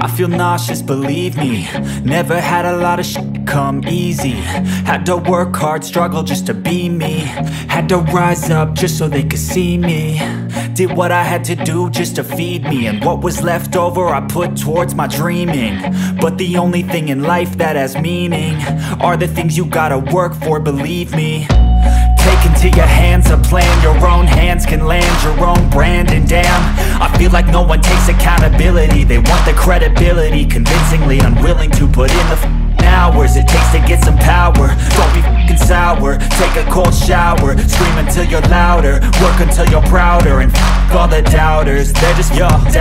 I feel nauseous, believe me. Never had a lot of shit come easy. Had to work hard, struggle just to be me. Had to rise up just so they could see me. Did what I had to do just to feed me, and what was left over I put towards my dreaming. But the only thing in life that has meaning are the things you gotta work for, believe me. Take into your hands a plan, your own hands can land your own brand. And damn, I feel like no one takes accountability. They want the credibility, convincingly unwilling to put in the hours it takes to get some power. Don't be f***ing sour, take a cold shower. Scream until you're louder, work until you're prouder. And f*** all the doubters, they're just your doubters.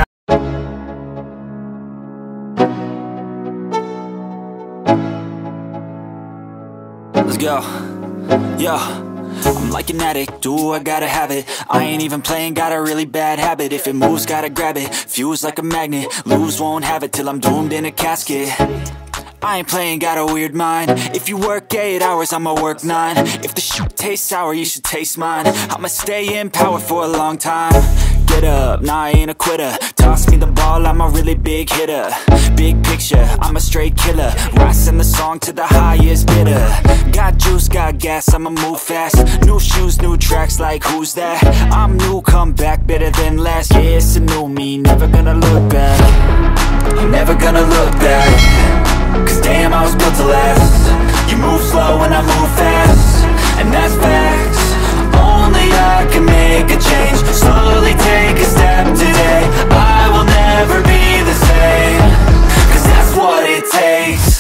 Let's go, yeah. I'm like an addict, do I gotta have it. I ain't even playing, got a really bad habit. If it moves, gotta grab it, fuse like a magnet. Lose, won't have it till I'm doomed in a casket. I ain't playing, got a weird mind. If you work 8 hours, I'ma work 9. If the shit tastes sour, you should taste mine. I'ma stay in power for a long time. Get up, nah, I ain't a quitter. Toss me the ball, I'm a really big hitter. Big picture, I'm a straight killer. Rising the song to the highest bidder. Got juice, got gas, I'ma move fast. New shoes, new tracks, like who's that? I'm new, come back, better than last. Yeah, it's a new me, never gonna look back. I'm never gonna look back. Cause damn, I was built to last. You move slow and I move fast, and that's facts. Only I can make a change. Slowly take a step today. I will never be the same. Cause that's what it takes.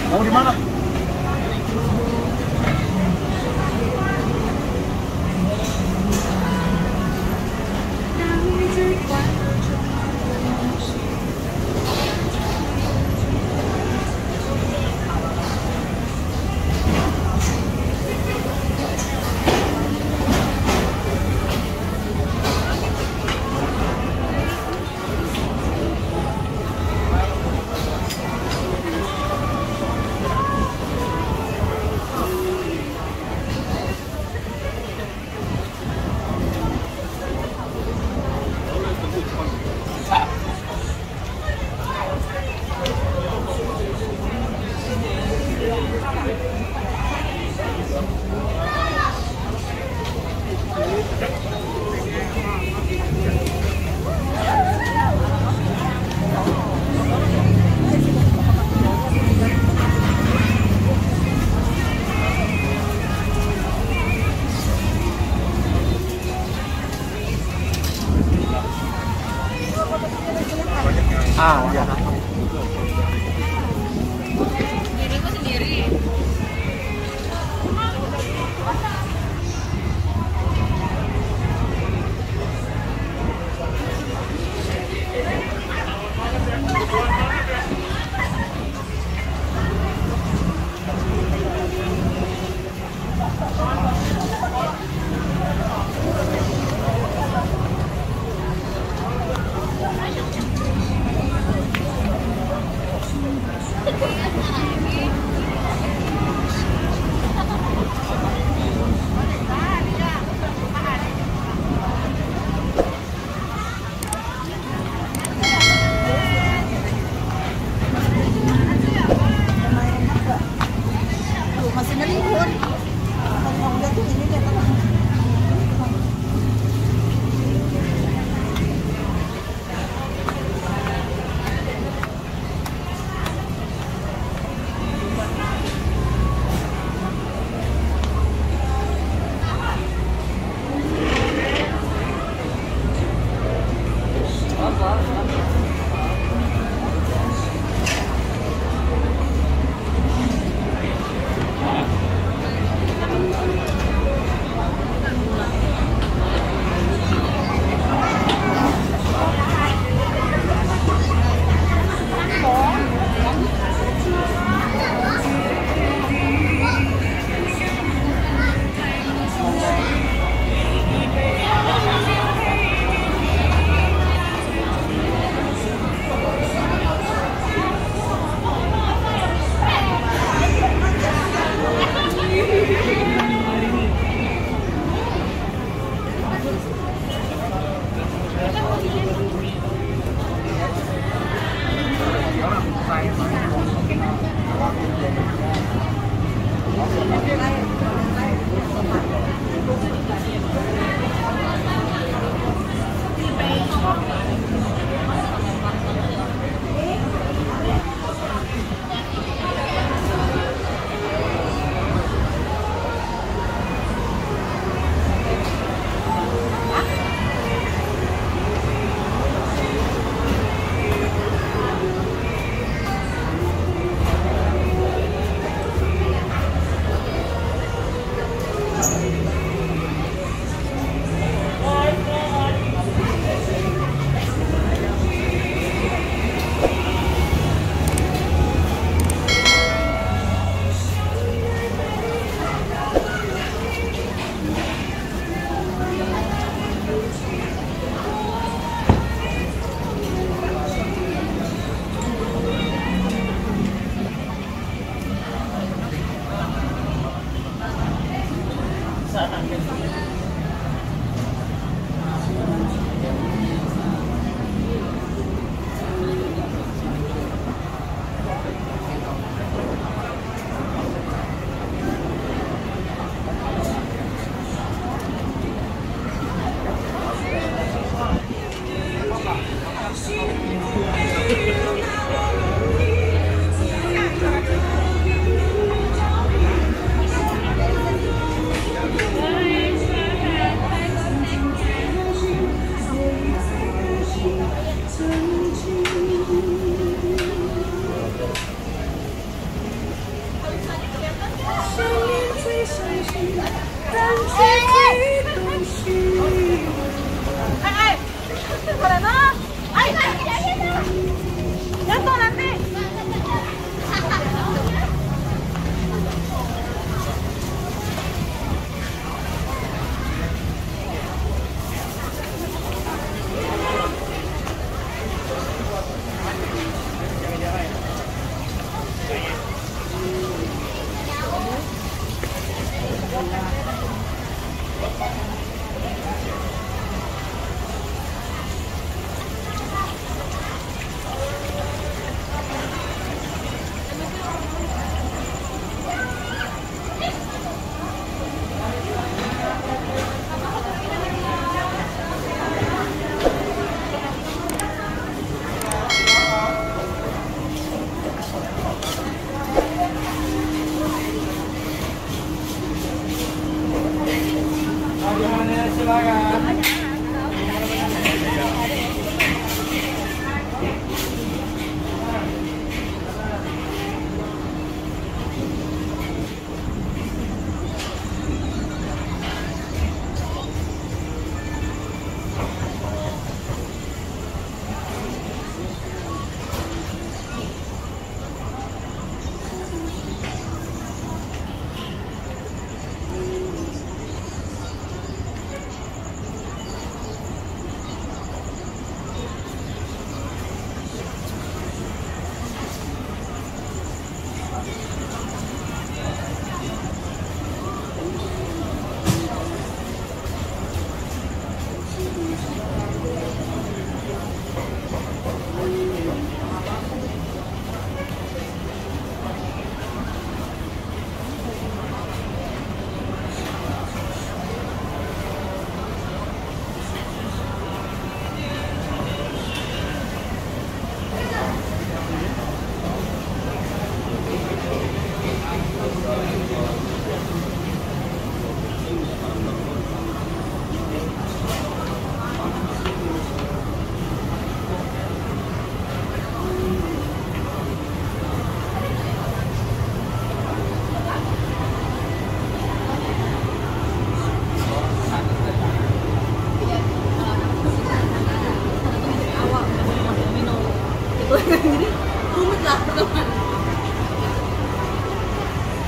Mau di mana? Ah, ya. Diriku sendiri. Masih nelipon. Kalau udah tuh ini dia tenang.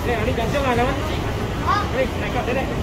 Dek, adik gantung lah teman. Adik, naik kat Dek.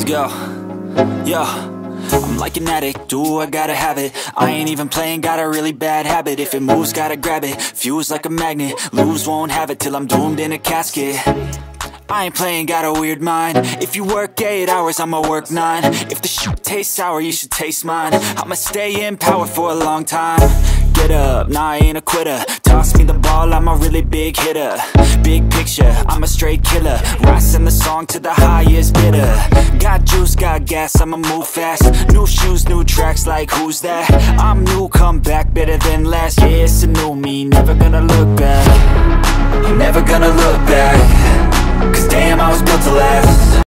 Let's go. Yo, I'm like an addict, do I gotta have it. I ain't even playing, got a really bad habit. If it moves, gotta grab it, fuse like a magnet. Lose, won't have it till I'm doomed in a casket. I ain't playing, got a weird mind. If you work 8 hours, I'ma work 9. If the shit tastes sour, you should taste mine. I'ma stay in power for a long time. Get up, nah, I ain't a quitter. Toss me the ball, I'm a really big hitter. Big picture, I'm a straight killer. Rising the song to the highest bidder. Got juice, got gas, I'ma move fast. New shoes, new tracks, like who's that? I'm new, come back, better than last. Yeah, it's a new me, never gonna look back. Never gonna look back. Cause damn, I was built to last.